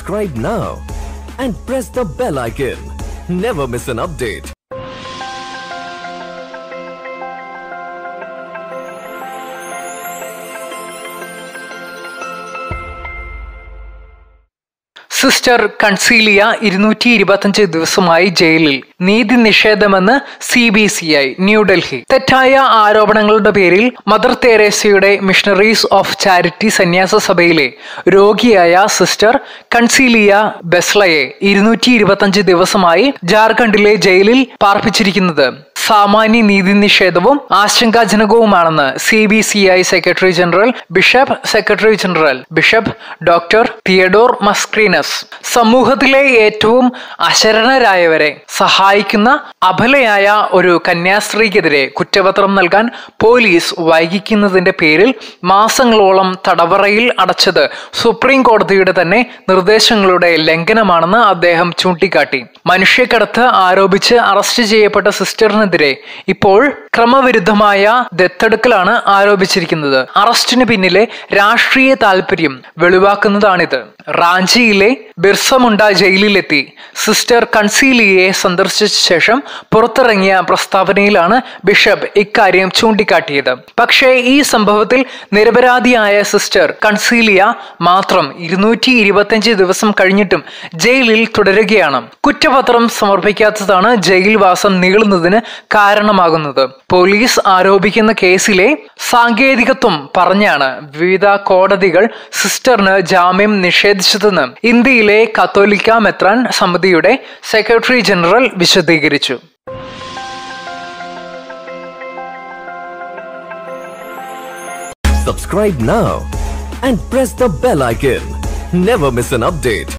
Subscribe now and press the bell icon. Never miss an update. Sister Concilia 225 ദിവസമായി ജയിലിൽ. നീതി നിഷേധമെന്ന് CBCI New Delhi. തെറ്റായ ആരോപണങ്ങളുടെ പേരിൽ മദർ തെരേസയുടെ മിഷണറീസ് ഓഫ് ചാരിറ്റി സന്യാസ സഭയിലെ രോഗിയായ സിസ്റ്റർ കൺസീലിയ ബെസ്ലയെ 225 ദിവസമായി ജാർഖണ്ഡിലെ ജയിലിൽ പാർപ്പിച്ചിരിക്കുന്നത് സാമാന്യ നീതി നിഷേധവും ആശങ്കാജനകവുമാണെന്ന് CBCI secretary general bishop doctor Theodore Mascarenhas. സമൂഹത്തിലെ ഏറ്റവും അശരണരായവരെ സഹായിക്കുന്ന അബലയായ ഒരു കന്യാസ്ത്രീക്കെതിരെ കുറ്റപത്രം നൽകാൻ പോലീസ് വൈകിക്കുന്നതിന്റെ പേരിൽ മാസങ്ങളോളം തടവറയിൽ അടച്ചത് സുപ്രീം കോടതിയുടെ തന്നെ നിർദ്ദേശങ്ങളുടെ ലംഘനമാണെന്ന് അദ്ദേഹം ചൂണ്ടിക്കാട്ടി. മനുഷ്യക്കടത്ത് ആരോപിച്ച് അറസ്റ്റ് ചെയ്യപ്പെട്ട സിസ്റ്ററിനെതിരെ ഇപ്പോൾ ക്രമവിരുദ്ധമായ ദത്തെടുക്കലാണ് ആരോപിച്ചിരിക്കുന്നത്. അറസ്റ്റിന് പിന്നിലെ രാഷ്ട്രീയ താല്പര്യം വെളിവാക്കുന്നതാണിത്. റാഞ്ചിയിലെ ബിർസമുണ്ട ജയിലിലെത്തി സിസ്റ്റർ കൺസീലിയയെ സന്ദർശിച്ച ശേഷം പുറത്തിറങ്ങിയ പ്രസ്താവനയിലാണ് ബിഷപ്പ് ഇക്കാര്യം ചൂണ്ടിക്കാട്ടിയത്. പക്ഷേ ഈ സംഭവത്തിൽ നിരപരാധിയായ സിസ്റ്റർ കൺസീലിയ മാത്രം 225 ദിവസം കഴിഞ്ഞിട്ടും ജയിലിൽ തുടരുകയാണ്. കുറ്റപത്രം സമർപ്പിക്കാത്തതാണ് ജയിൽവാസം നീളുന്നതിന് കാരണമാകുന്നത്. പോലീസ് ആരോപിക്കുന്ന കേസിലെ സാങ്കേതികത്വം പറഞ്ഞാണ് വിവിധ കോടതികൾ സിസ്റ്ററിന് ജാമ്യം നിഷേധിച്ചതെന്ന് ഇന്ത്യയിലെ കത്തോലിക്ക മെത്രാൻ സമിതിയുടെ സെക്രട്ടറി ജനറൽ വിശദീകരിച്ചു. Subscribe now and press the bell icon. Never miss an update.